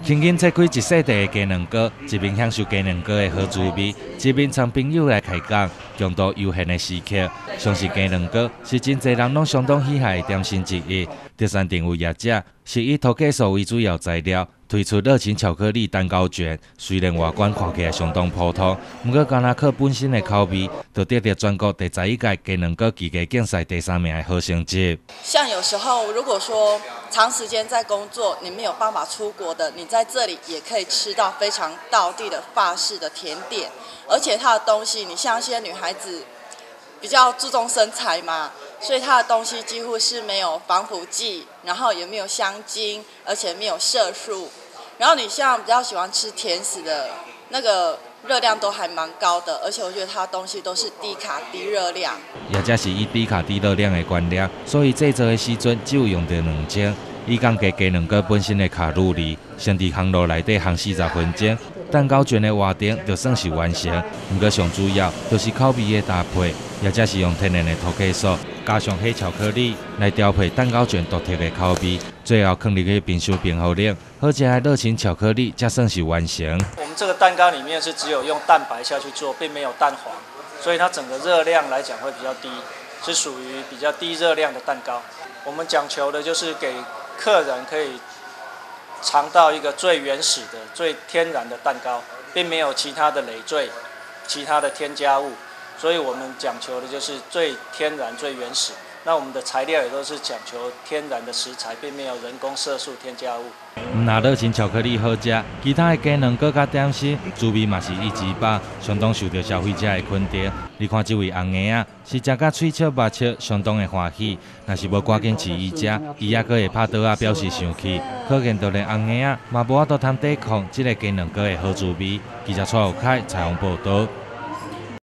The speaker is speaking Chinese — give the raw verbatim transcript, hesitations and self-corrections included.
轻轻切开一细地的鸡卵糕，一面享受鸡卵糕的好滋味，一面参朋友来开讲，共度悠闲的时刻。像是鸡卵糕，是真侪人拢相当喜爱的点心之一。第三定位业者是以土鸡素为主要材料，推出热情巧克力蛋糕卷。虽然外观看起来相当普通，不过干那靠本身的口味，就得到全国第十一届鸡卵糕技艺竞赛第三名的好成绩。 像有时候如果说长时间在工作，你没有办法出国的，你在这里也可以吃到非常道地的法式的甜点，而且它的东西，你像一些女孩子比较注重身材嘛，所以它的东西几乎是没有防腐剂，然后也没有香精，而且没有色素。然后你像比较喜欢吃甜食的，那个热量都还蛮高的，而且我觉得它的东西都是低卡低热量。 也正是以低卡低热量的观念，所以制作的时阵只有用到两种。以降低鸡卵糕本身的卡路里，先伫烘炉内底烘四十分钟，蛋糕卷的活程就算是完成。不过上主要就是口味的搭配，也正是用天然的土鸡素加上黑巧克力来调配蛋糕卷独特的口味，最后放入去冰箱冰好冷，好吃的热情巧克力才算是完成。 我们这个蛋糕里面是只有用蛋白下去做，并没有蛋黄，所以它整个热量来讲会比较低，是属于比较低热量的蛋糕。我们讲求的就是给客人可以尝到一个最原始的、最天然的蛋糕，并没有其他的累赘、其他的添加物，所以我们讲求的就是最天然、最原始。那我们的材料也都是讲求天然的食材，并没有人工色素添加物。 唔那热情巧克力好食，其他的鸡卵糕甲点心滋味嘛是一级棒，相当受到消费者的肯定。你看这位红鸭啊，是食甲喙笑目笑，相当的欢喜。若是要赶紧饲伊食，伊还阁会拍桌啊表示生气。可见就连红鸭啊，嘛无法度通抵抗这个鸡卵糕的好滋味。记者蔡有凯采访报道。